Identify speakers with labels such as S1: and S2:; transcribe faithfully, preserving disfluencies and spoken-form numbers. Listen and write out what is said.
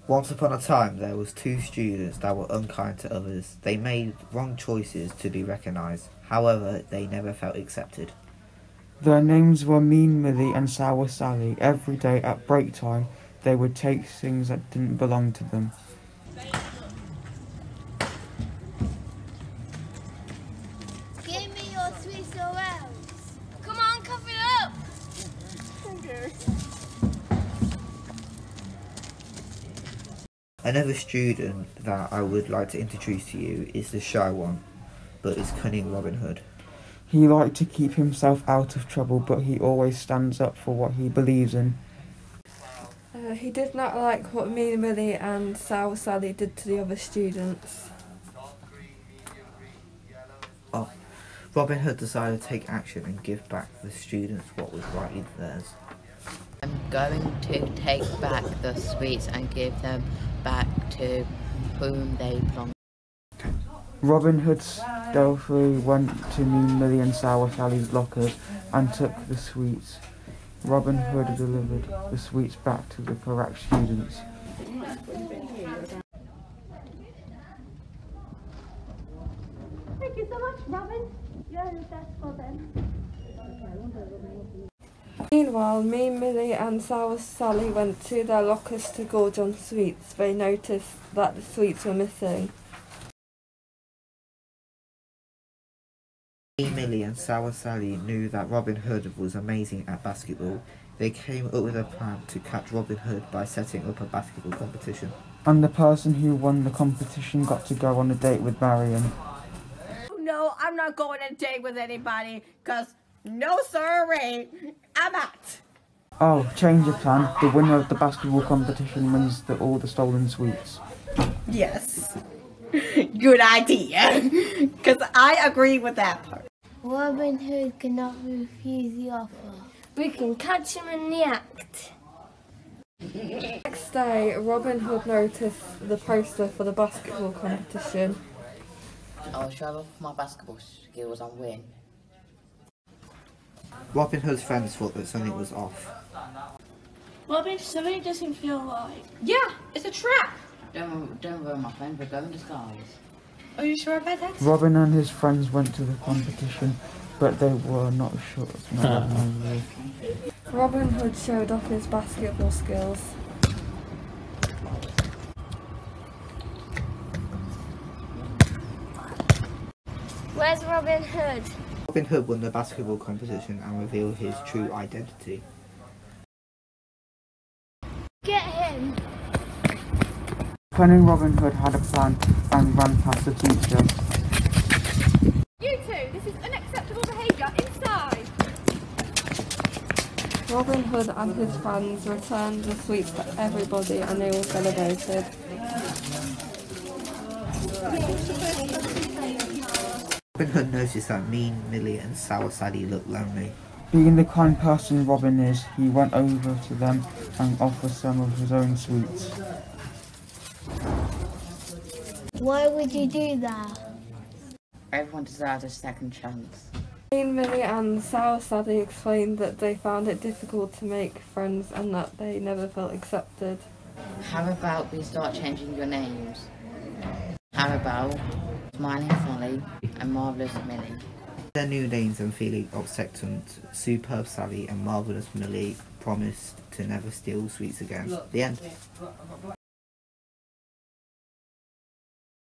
S1: Once upon a time, there was two students that were unkind to others. They made wrong choices to be recognised. However, they never felt accepted.
S2: Their names were Mean Millie and Sour Sally. Every day at break time, they would take things that didn't belong to them.
S3: Give me your sweets or else. Come on, cover it up. Okay.
S1: Another student that I would like to introduce to you is the shy one, but is cunning Robin Hood.
S2: He liked to keep himself out of trouble, but he always stands up for what he believes in.
S4: Uh, he did not like what Mean Millie and Sour Sally did to the other students.
S1: Oh, Robin Hood decided to take action and give back the students what was rightly theirs.
S5: I'm going to take back the sweets and give them back to whom they belong.
S2: Robin Hood stealthily went to Mean Millie and Sour Sally's lockers and took the sweets. Robin Hood delivered the sweets back to the correct students.
S3: Thank you so much, Robin. You're the best for them.
S4: Meanwhile, Mean Millie and Sour Sally went to their lockers to gorge on sweets. They noticed that the sweets were missing.
S1: Mean Millie and Sour Sally knew that Robin Hood was amazing at basketball. They came up with a plan to catch Robin Hood by setting up a basketball competition.
S2: And the person who won the competition got to go on a date with Marion.
S6: No, I'm not going on a date with anybody, because no sirree, I'm out.
S2: Oh, change of plan. The winner of the basketball competition wins the, all the stolen sweets.
S6: Yes. Good idea. Because I agree with that part.
S3: Robin Hood cannot refuse the offer. We can catch him in the act.
S4: Next day, Robin Hood noticed the poster for the basketball competition.
S5: I'll show off my basketball skills and win.
S1: Robin Hood's friends thought that something was off.
S3: Robin, something doesn't feel right.
S6: Yeah, it's a trap.
S5: Don't, don't worry, my friend, we're going in disguise.
S6: Are you sure about that?
S2: Robin and his friends went to the competition, but they were not sure. Not
S4: Robin Hood showed off his basketball skills.
S3: Where's Robin Hood?
S1: Robin Hood won the basketball competition and revealed his true identity.
S3: Get him.
S2: Cunning Robin Hood had a plan and ran past the teacher.
S6: You two, this is unacceptable behaviour. Inside.
S4: Robin Hood and his friends returned the sweets to everybody and they all celebrated.
S1: Robin Hood noticed that Mean Millie and Sour Sally looked lonely.
S2: Being the kind person Robin is, he went over to them and offered some of his own sweets.
S3: Why would you do that?
S5: Everyone deserves a second chance.
S4: Mean Millie and Sour Sally explained that they found it difficult to make friends and that they never felt accepted.
S5: How about we start changing your names? How about Smiling Sally and Marvellous Millie?
S1: Their new names and feeling expectant, Superb Sally and Marvellous Millie promised to never steal sweets again. The end.